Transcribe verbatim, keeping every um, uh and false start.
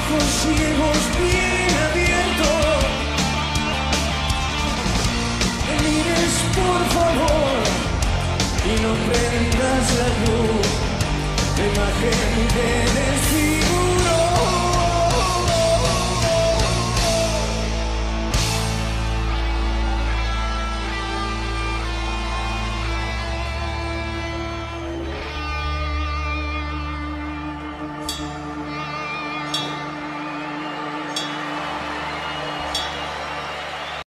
ojos ciegos bien abiertos. Me mires por favor y no prendas la luz de imagen de